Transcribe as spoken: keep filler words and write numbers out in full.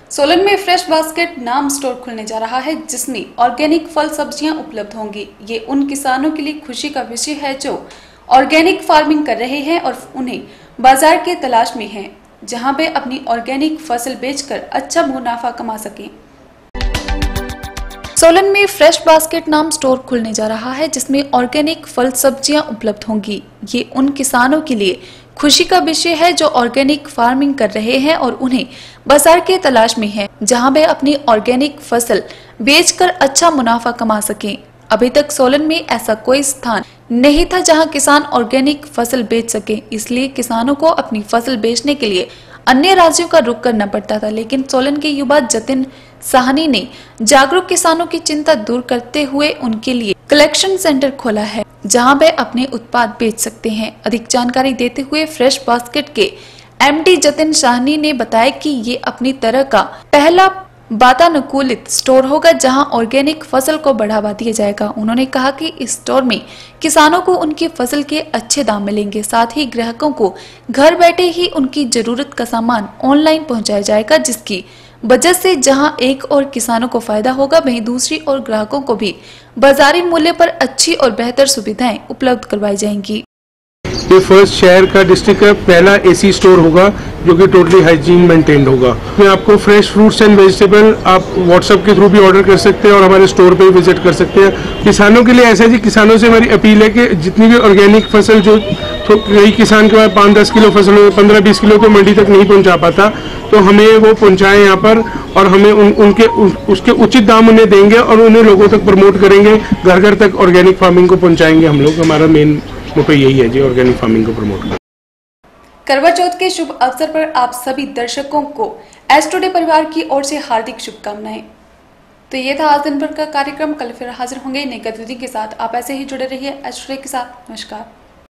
सोलन में fresh basket नाम store खुलने जा रहा है, जिसमें ऑर्गेनिक फल सब्जियां उपलब्ध होंगी। ये उन किसानों के लिए खुशी का विषय है जो ऑर्गेनिक फार्मिंग कर रहे हैं और उन्हें बाजार के तलाश में हैं, जहां वे अपनी ऑर्गेनिक फसल बेचकर अच्छा मुनाफा कमा सकें। सोलन में फ्रेश बास्केट नाम स्टोर खुलने जा रहा है, जिसमें ऑर्गेनिक फल सब्जियां उपलब्ध होंगी। ये उन किसानों के लिए खुशी का विषय है जो ऑर्गेनिक फार्मिंग कर रहे हैं और उन्हें बाजार के तलाश में हैं, जहां वे अपनी ऑर्गेनिक फसल बेचकर अच्छा मुनाफा कमा सकें। अभी तक सोलन में ऐसा कोई स्थान नहीं था जहां किसान ऑर्गेनिक फसल बेच सके, इसलिए किसानों को अपनी फसल बेचने के लिए अन्य राज्यों का रुख करना पड़ता था। लेकिन सोलन के युवा जतिन साहनी ने जागरूक किसानों की चिंता दूर करते हुए उनके लिए कलेक्शन सेंटर खोला है, जहां वे अपने उत्पाद बेच सकते हैं। अधिक जानकारी देते हुए फ्रेश बास्केट के एमडी जतिन साहनी ने बताया कि ये अपनी तरह का पहला वातानुकूलित स्टोर होगा, जहां ऑर्गेनिक फसल को बढ़ावा दिया जाएगा। उन्होंने कहा कि इस स्टोर में किसानों को उनकी फसल के अच्छे दाम मिलेंगे, साथ ही ग्राहकों को घर बैठे ही उनकी जरूरत का सामान ऑनलाइन पहुंचाया जाएगा, जिसकी वजह से जहां एक और किसानों को फायदा होगा, वहीं दूसरी ओर ग्राहकों को भी बाजारी मूल्य पर अच्छी और बेहतर सुविधाएं उपलब्ध करवाई जाएंगी। ये फर्स्ट शहर का डिस्ट्रिक्ट का पहला एसी स्टोर होगा जो कि टोटली हाइजीन मेंटेन्ड होगा। इसमें आपको फ्रेश फ्रूट्स एंड वेजिटेबल आप व्हाट्सएप के थ्रू भी ऑर्डर कर सकते हैं और हमारे स्टोर पे भी विजिट कर सकते हैं। किसानों के लिए ऐसा है जी, किसानों से हमारी अपील है कि जितनी भी ऑर्गेनिक फसल जो तो कई किसान के पास पाँच दस किलो फसल पंद्रह बीस किलो तो मंडी तक नहीं पहुँचा पाता, तो हमें वो पहुँचाएं यहाँ पर और हमें उन, उनके उ, उसके उचित दाम उन्हें देंगे और उन्हें लोगों तक प्रमोट करेंगे, घर घर तक ऑर्गेनिक फार्मिंग को पहुँचाएंगे हम लोग। हमारा मेन मोटो यही है जी, ऑर्गेनिक फार्मिंग को प्रमोट करना। करवा चौथ के शुभ अवसर पर आप सभी दर्शकों को एस टुडे परिवार की ओर से हार्दिक शुभकामनाएं। तो ये था आज दिन भर का कार्यक्रम। कल फिर हाजिर होंगे नई गतिविधि के साथ। आप ऐसे ही जुड़े रहिए एस टुडे के साथ। नमस्कार।